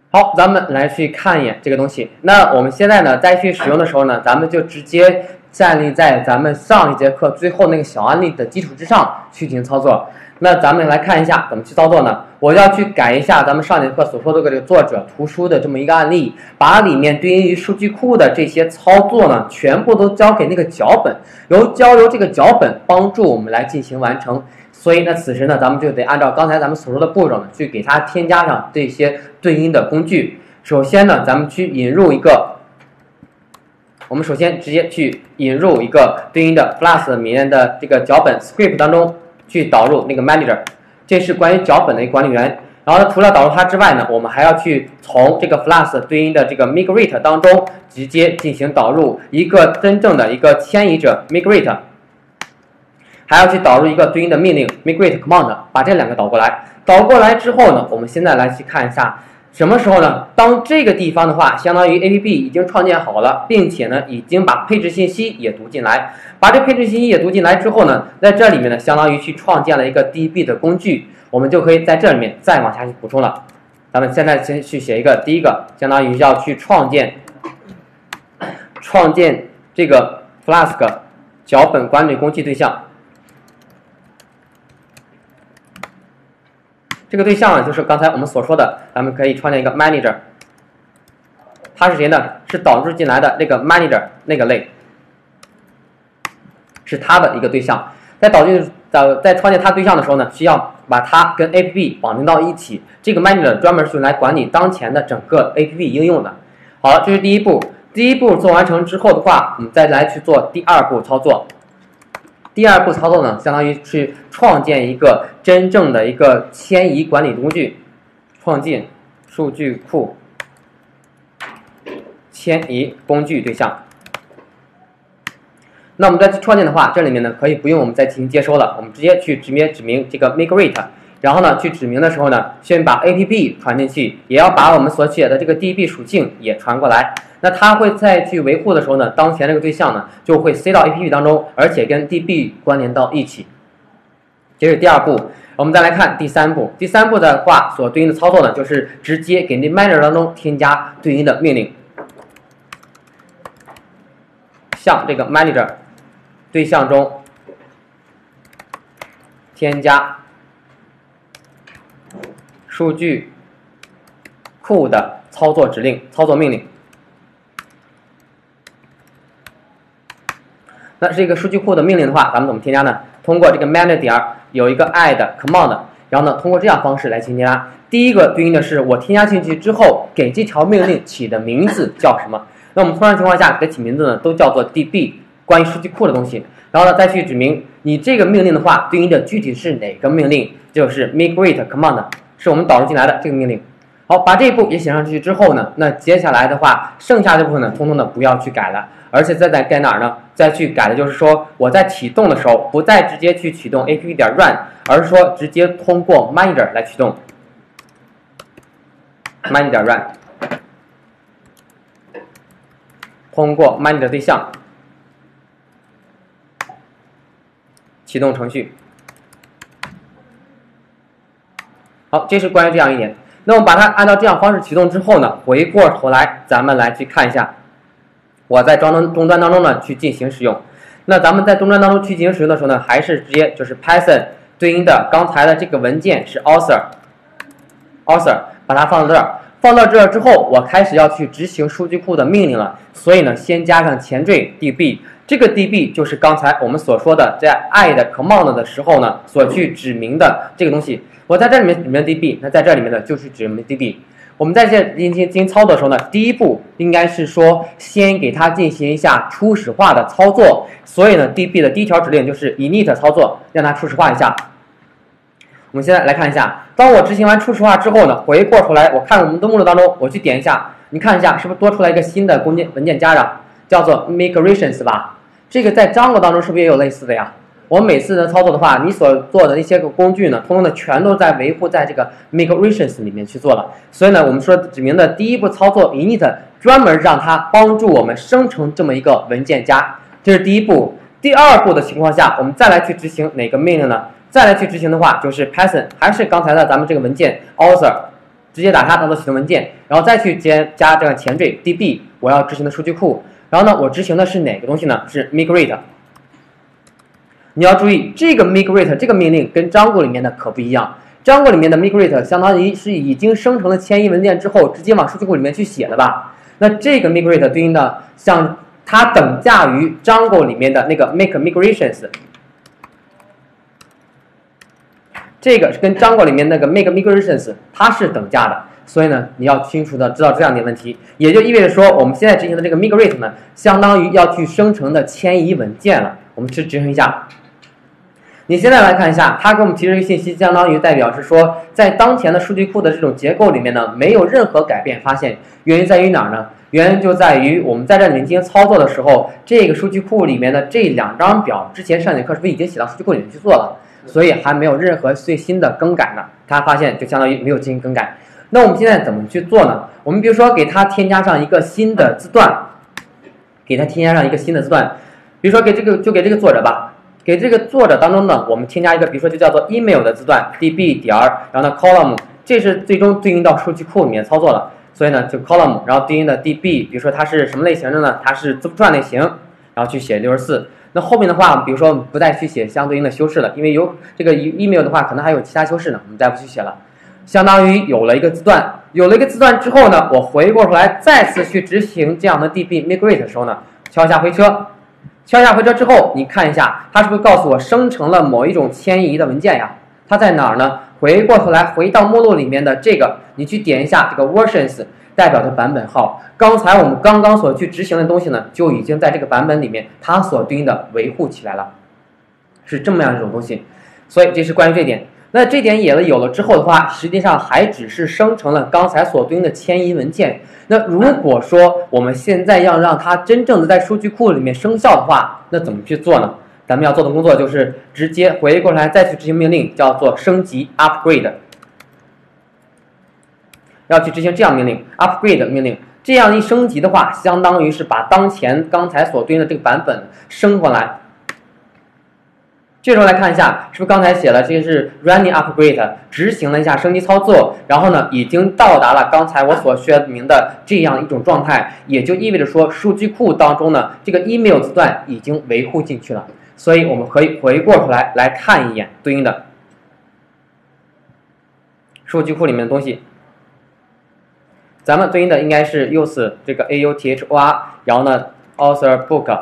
好，咱们来去看一眼这个东西。那我们现在呢，再去使用的时候呢，咱们就直接站立在咱们上一节课最后那个小案例的基础之上去进行操作。那咱们来看一下怎么去操作呢？我要去改一下咱们上节课所说的这个作者图书的这么一个案例，把里面对应于数据库的这些操作呢，全部都交给那个脚本，交由这个脚本帮助我们来进行完成。所以呢，此时呢，咱们就得按照刚才咱们所说的步骤呢，去给它添加上这些对应的工具。首先呢，咱们去引入一个，我们首先直接去引入一个对应的 Flask 里面的这个脚本 script 当中去导入那个 manager， 这是关于脚本的一个管理员。然后呢，除了导入它之外呢，我们还要去从这个 Flask 对应的这个 migrate 当中直接进行导入一个真正的一个迁移者 migrate。还要去导入一个对应的命令 migrate command， 把这两个导过来。导过来之后呢，我们现在来去看一下，什么时候呢？当这个地方的话，相当于 APP 已经创建好了，并且呢，已经把配置信息也读进来。把这配置信息也读进来之后呢，在这里面呢，相当于去创建了一个 DB 的工具，我们就可以在这里面再往下去补充了。咱们现在先去写一个，第一个相当于要去创建这个 Flask 脚本管理工具对象。这个对象呢，就是刚才我们所说的，咱们可以创建一个 manager， 它是谁呢？是导入进来的那个 manager 那个类，是它的一个对象。在创建它对象的时候呢，需要把它跟 APP 绑定到一起。这个 manager 专门是用来管理当前的整个 APP 应用的。好了，这是第一步。第一步做完成之后的话，我们再来去做第二步操作。第二步操作呢，相当于去创建一个真正的一个迁移管理工具，创建数据库迁移工具对象。那我们再去创建的话，这里面呢可以不用我们再进行接收了，我们直接去指明这个 migrate， 然后呢去指明的时候呢，先把 APP 传进去，也要把我们所写的这个 DB 属性也传过来。那它会再去维护的时候呢，当前这个对象呢就会塞到 APP 当中，而且跟 DB 关联到一起。这是第二步。我们再来看第三步。第三步的话，所对应的操作呢，就是直接给那 manager 当中添加对应的命令，向这个 manager 对象中添加数据库的操作指令、操作命令。那这个数据库的命令的话，咱们怎么添加呢？通过这个 manager 点有一个 add command， 然后呢，通过这样方式来添加。第一个对应的是我添加进去之后，给这条命令起的名字叫什么？那我们通常情况下给它起名字呢，都叫做 DB， 关于数据库的东西。然后呢，再去指明你这个命令的话，对应的具体是哪个命令？就是 migrate command， 是我们导入进来的这个命令。好，把这一步也写上去之后呢，那接下来的话，剩下这部分呢，通通的不要去改了，而且再改哪儿呢？再去改的就是说，我在启动的时候，不再直接去启动 app 点 run， 而是说直接通过 manager 来启动 manager 点 run， 通过 manager 对象启动程序。好，这是关于这样一点。那我们把它按照这样方式启动之后呢，回过头来咱们来去看一下，我在终端当中呢去进行使用。那咱们在终端当中去进行使用的时候呢，还是直接就是 Python 对应的刚才的这个文件是 author， 把它放到这儿。放到这儿之后，我开始要去执行数据库的命令了，所以呢，先加上前缀 DB， 这个 DB 就是刚才我们所说的在 add command 的时候呢所去指明的这个东西。我在这里面指明 DB， 那在这里面呢就是指明 DB。我们在这进行操作的时候呢，第一步应该是说先给它进行一下初始化的操作，所以呢 DB 的第一条指令就是 init 操作，让它初始化一下。我们现在来看一下，当我执行完初始化之后呢，回过头来我看我们的目录当中，我去点一下，你看一下是不是多出来一个新的文件夹着，叫做 migrations 吧？这个在 Django 当中是不是也有类似的呀？我们每次的操作的话，你所做的那些个工具呢，通通的全都在维护在这个 migrations 里面去做了。所以呢，我们说指明的第一步操作 init 专门让它帮助我们生成这么一个文件夹，这是第一步。第二步的情况下，我们再来去执行哪个命令呢？再来去执行的话，就是 Python 还是刚才的咱们这个文件 author 直接打它当做启动文件，然后再去加这个前缀 db 我要执行的数据库，然后呢我执行的是哪个东西呢？是 migrate。你要注意这个 migrate 这个命令跟 Django 里面的可不一样。Django 里面的 migrate 相当于是已经生成了迁移文件之后，直接往数据库里面去写的吧？那这个 migrate 对应的像它等价于 Django 里面的那个 make migrations， 这个是跟 Django 里面那个 make migrations 它是等价的。所以呢，你要清楚的知道这样的问题，也就意味着说，我们现在执行的这个 migrate 呢，相当于要去生成的迁移文件了。我们去执行一下。你现在来看一下，它给我们提示一个信息，相当于代表是说，在当前的数据库的这种结构里面呢，没有任何改变发现。原因在于哪儿呢？原因就在于我们在这里面进行操作的时候，这个数据库里面的这2张表，之前上节课是不是已经写到数据库里面去做了？所以还没有任何最新的更改呢。它发现就相当于没有进行更改。那我们现在怎么去做呢？我们比如说给它添加上一个新的字段，比如说给这个作者吧。给这个作者当中呢，我们添加一个，比如说就叫做 email 的字段 db 点，然后呢 column， 这是最终对应到数据库里面操作了，所以呢就 column， 然后对应的 db， 比如说它是什么类型的呢？它是字符串类型，然后去写64。那后面的话，比如说我们不再去写相对应的修饰了，因为有这个 email 的话，可能还有其他修饰呢，我们再不去写了。相当于有了一个字段，之后呢，我回过头来再次去执行这样的 db migrate 的时候呢，敲一下回车。敲一下回车之后，你看一下，它是不是告诉我生成了某一种迁移的文件呀？它在哪儿呢？回过头来回到目录里面的这个，你去点一下这个 versions， 代表着版本号。刚才我们刚刚所去执行的东西呢，就已经在这个版本里面它所对应的维护起来了，是这么样一种东西。所以这是关于这点。那这点有了之后的话，实际上还只是生成了刚才所对应的迁移文件。那如果说我们现在要让它真正的在数据库里面生效的话，那怎么去做呢？咱们要做的工作就是直接回过来再去执行命令，叫做升级 upgrade， 要去执行这样命令 upgrade 命令。这样一升级的话，相当于是把刚才所对应的这个版本升回来。这时候来看一下，是不是刚才写了这是 running upgrade， 执行了一下升级操作，然后呢已经到达了刚才我所说明的这样一种状态，也就意味着说数据库当中呢这个 email 字段已经维护进去了。所以我们可以回过头来看一眼对应的数据库里面的东西。咱们对应的应该是 use 这个 author， 然后呢 author book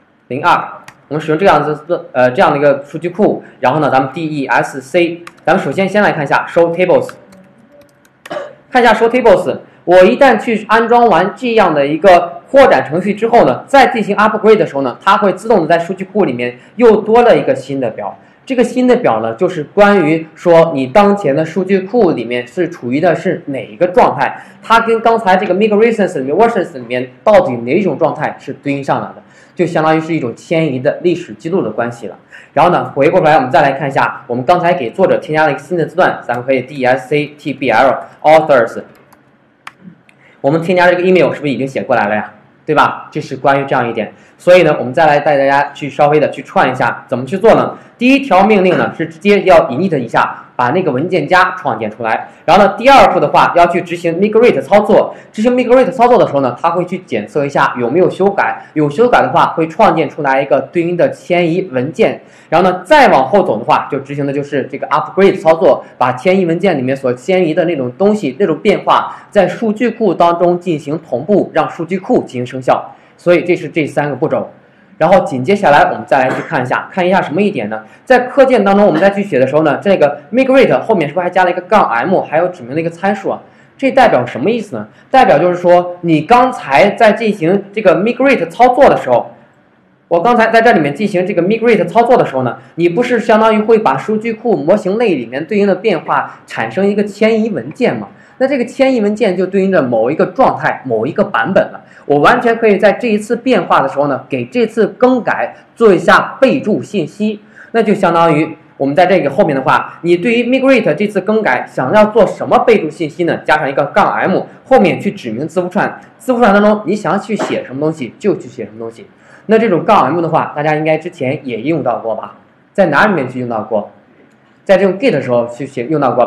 02。我们使用这样的一个数据库，然后呢，咱们 desc， 咱们首先来看一下 show tables， 看一下 show tables。我一旦去安装完这样的一个扩展程序之后呢，再进行 upgrade 的时候呢，它会自动的在数据库里面又多了一个新的表。这个新的表呢，就是关于说你当前的数据库里面是处于的是哪一个状态，它跟刚才这个 migrations 里面 versions 里面到底哪一种状态是对应上来的。就相当于是一种迁移的历史记录的关系了。然后呢，回过头来我们再来看一下，我们刚才给作者添加了一个新的字段，咱们可以 desc tbl authors。我们添加这个 email 是不是已经写过来了呀？对吧？这是关于这样一点。所以呢，我们再来带大家去稍微的去串一下，怎么去做呢？第一条命令呢是直接要 init 一下，把那个文件夹创建出来。然后呢，第二步的话要去执行 migrate 操作。执行 migrate 操作的时候呢，它会去检测一下有没有修改，有修改的话会创建出来一个对应的迁移文件。然后呢，再往后走的话，就执行的就是这个 upgrade 操作，把迁移文件里面所迁移的那种东西、那种变化，在数据库当中进行同步，让数据库进行生效。所以这是这3个步骤。然后紧接下来我们再来去看一下什么一点呢？在课件当中我们再去写的时候呢，这个 migrate 后面是不是还加了一个-m， 还有指明了一个参数啊？这代表什么意思呢？代表就是说你刚才在进行这个 migrate 操作的时候，我刚才在这里面进行这个 migrate 操作的时候呢，你不是相当于会把数据库模型类里面对应的变化产生一个迁移文件吗？那这个迁移文件就对应着某一个状态、某一个版本了。我完全可以在这一次变化的时候呢，给这次更改做一下备注信息。那就相当于我们在这个后面的话，你对于 migrate 这次更改想要做什么备注信息呢？加上一个-m， 后面去指明字符串，字符串当中你想要去写什么东西就去写什么东西。那这种-m 的话，大家应该之前也用到过吧？在哪里面去用到过？在这种 git 的时候去用到过吧？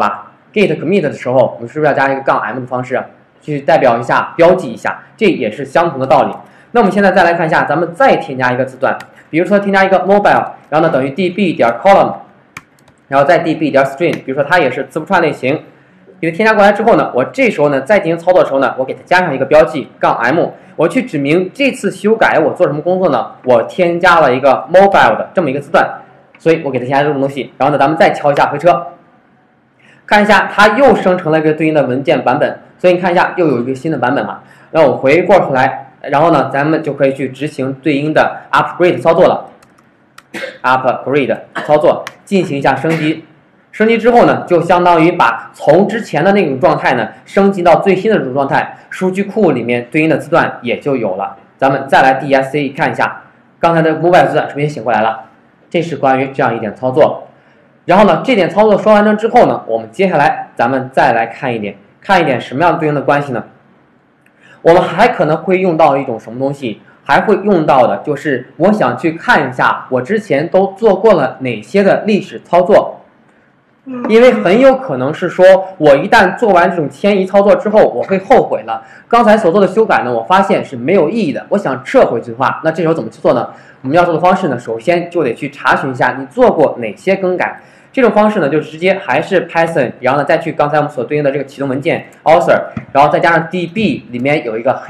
git commit 的时候，我们是不是要加一个-m 的方式啊，去代表一下、标记一下？这也是相同的道理。那我们现在再来看一下，咱们再添加一个字段，比如说添加一个 mobile， 然后呢等于 db 点 column， 然后再 db 点 string， 比如说它也是字符串类型。给它添加过来之后呢，我这时候呢再进行操作的时候呢，我给它加上一个标记-m， 我去指明这次修改我做什么工作呢？我添加了一个 mobile 的这么一个字段，所以我给它添加这种东西。然后呢，咱们再敲一下回车，看一下它又生成了一个对应的文件版本，所以你看一下又有一个新的版本了。那我回过头来，然后呢，咱们就可以去执行对应的 upgrade 操作了。upgrade 操作进行一下升级。升级之后呢，就相当于把从之前的那种状态呢升级到最新的这种状态，数据库里面对应的字段也就有了。咱们再来 DSC 看一下，刚才的 mobile 字段是不是也醒过来了？这是关于这样一点操作。然后呢，这点操作说完成之后呢，我们接下来咱们再来看一点什么样对应的关系呢？我们还可能会用到一种什么东西？还会用到的就是我想去看一下我之前都做过了哪些的历史操作。因为很有可能是说，我一旦做完这种迁移操作之后，我会后悔了。刚才所做的修改呢，我发现是没有意义的。我想撤回去的话，那这时候怎么去做呢？我们要做的方式呢，首先就得去查询一下你做过哪些更改。这种方式呢，就直接还是 Python， 然后呢再去刚才我们所对应的这个启动文件 author， 然后再加上 db 里面有一个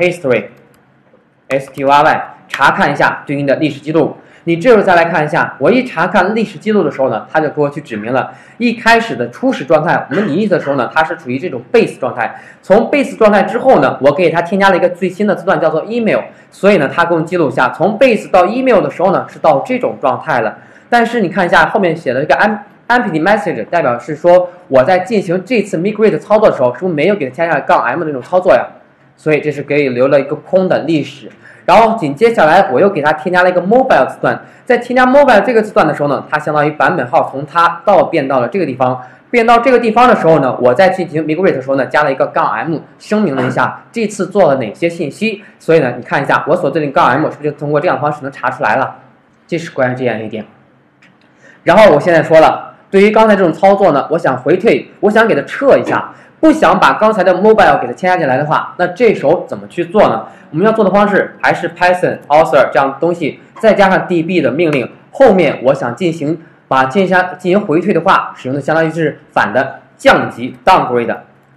history， 查看一下对应的历史记录。你这时候再来看一下，我一查看历史记录的时候呢，它就给我去指明了一开始的初始状态，我们init的时候呢，它是处于这种 base 状态。从 base 状态之后呢，我给它添加了一个最新的字段叫做 email， 所以呢，它给我们记录下从 base 到 email 的时候呢，是到这种状态了。但是你看一下后面写的这个 empty message， 代表是说我在进行这次 migrate 操作的时候，是不是没有给它添加-m 的那种操作呀？所以这是给留了一个空的历史。然后紧接下来我又给它添加了一个 mobile 字段，在添加 mobile 这个字段的时候呢，它相当于版本号从它变到了这个地方，变到这个地方的时候呢，我在进行 migrate 的时候呢，加了一个-m， 声明了一下这次做了哪些信息。所以呢，你看一下我所对应的-m 是不是就通过这样的方式能查出来了？这是关于这样一点。然后我现在说了，对于刚才这种操作呢，我想回退，我想给它撤一下。不想把刚才的 mobile 给它添加进来的话，那这时候怎么去做呢？我们要做的方式还是 Python author 这样的东西，再加上 db 的命令，后面我想进行回退的话，使用的相当于是反的降级 downgrade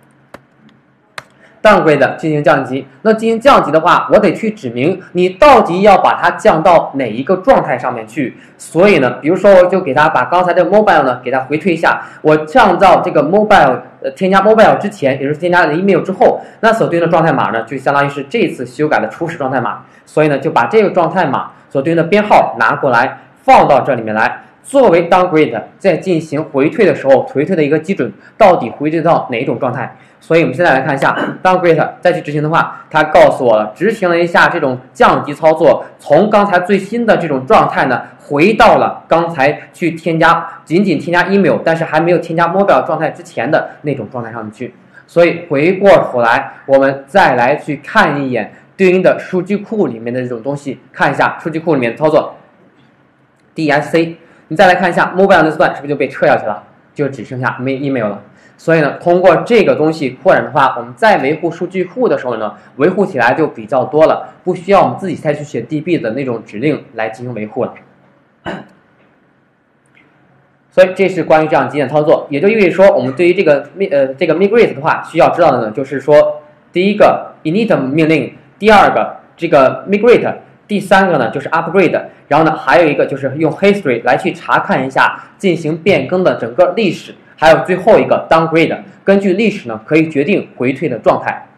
进行降级。那进行降级的话，我得去指明你到底要把它降到哪一个状态上面去。所以呢，比如说我就给它把刚才的 mobile 呢给它回退一下，我降到这个 mobile 添加 mobile 之前，也就是添加了 email 之后，那所对应的状态码呢，就相当于是这次修改的初始状态码。所以呢，就把这个状态码所对应的编号拿过来放到这里面来，作为 downgrade， 在进行回退的时候，回退的一个基准，到底回退到哪一种状态？所以我们现在来看一下 downgrade 再去执行的话，它告诉我了，执行了一下这种降级操作，从刚才最新的这种状态呢，回到了刚才去仅仅添加 email， 但是还没有添加 mobile 状态之前的那种状态上面去。所以回过头来，我们再来去看一眼对应的数据库里面的这种东西，看一下数据库里面的操作 DSC， 你再来看一下 mobile 的字段是不是就被撤下去了，就只剩下没 email 了。所以呢，通过这个东西扩展的话，我们在维护数据库的时候呢，维护起来就比较多了，不需要我们自己再去写 db 的那种指令来进行维护了。所以这是关于这样几点操作，也就意味着说，我们对于这个 migrate 的话，需要知道的呢，就是说，第一个 init 命令，第二个这个 migrate， 第三个呢就是 upgrade， 然后呢还有一个就是用 history 来去查看一下进行变更的整个历史。还有最后一个 downgrade， 根据历史呢可以决定回退的状态。